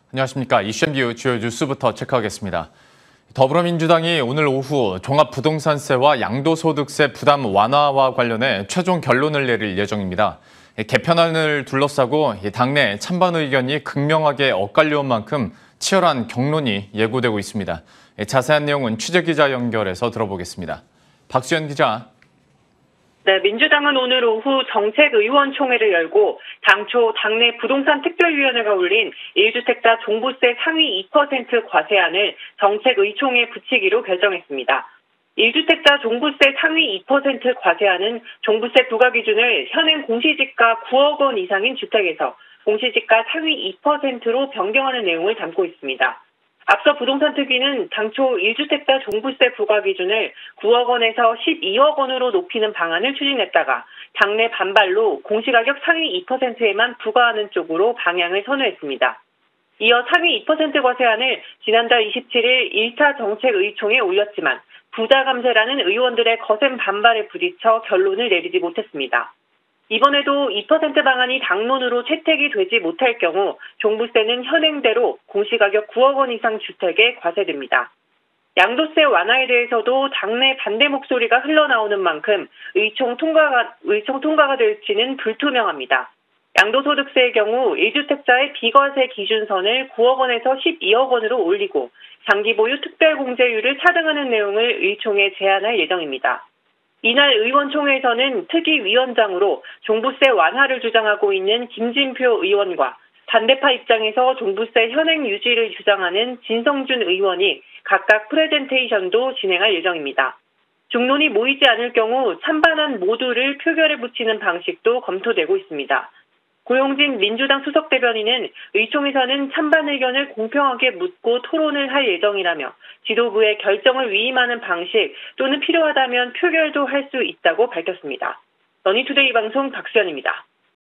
안녕하십니까. 이슈앤뷰 주요 뉴스부터 체크하겠습니다. 더불어민주당이 오늘 오후 종합부동산세와 양도소득세 부담 완화와 관련해 최종 결론을 내릴 예정입니다. 개편안을 둘러싸고 당내 찬반 의견이 극명하게 엇갈려온 만큼 치열한 격론이 예고되고 있습니다. 자세한 내용은 취재기자 연결해서 들어보겠습니다. 박수연 기자. 네, 민주당은 오늘 오후 정책의원총회를 열고 당초 당내 부동산 특별위원회가 올린 1주택자 종부세 상위 2% 과세안을 정책의총회에 붙이기로 결정했습니다. 1주택자 종부세 상위 2% 과세안은 종부세 부과 기준을 현행 공시지가 9억 원 이상인 주택에서 공시지가 상위 2%로 변경하는 내용을 담고 있습니다. 앞서 부동산 특위는 당초 1주택자 종부세 부과 기준을 9억 원에서 12억 원으로 높이는 방안을 추진했다가 당내 반발로 공시가격 상위 2%에만 부과하는 쪽으로 방향을 선회했습니다. 이어 상위 2% 과세안을 지난달 27일 1차 정책의총에 올렸지만 부자 감세라는 의원들의 거센 반발에 부딪혀 결론을 내리지 못했습니다. 이번에도 2% 방안이 당론으로 채택이 되지 못할 경우 종부세는 현행대로 공시가격 9억 원 이상 주택에 과세됩니다. 양도세 완화에 대해서도 당내 반대 목소리가 흘러나오는 만큼 의총 통과가 될지는 불투명합니다. 양도소득세의 경우 1주택자의 비과세 기준선을 9억 원에서 12억 원으로 올리고 장기보유 특별공제율을 차등하는 내용을 의총에 제안할 예정입니다. 이날 의원총회에서는 특위위원장으로 종부세 완화를 주장하고 있는 김진표 의원과 반대파 입장에서 종부세 현행 유지를 주장하는 진성준 의원이 각각 프레젠테이션도 진행할 예정입니다. 중론이 모이지 않을 경우 찬반안 모두를 표결에 붙이는 방식도 검토되고 있습니다. 고용진 민주당 수석대변인은 의총에서는 찬반 의견을 공평하게 묻고 토론을 할 예정이라며 지도부에 결정을 위임하는 방식 또는 필요하다면 표결도 할 수 있다고 밝혔습니다. 머니투데이 방송 박수연입니다.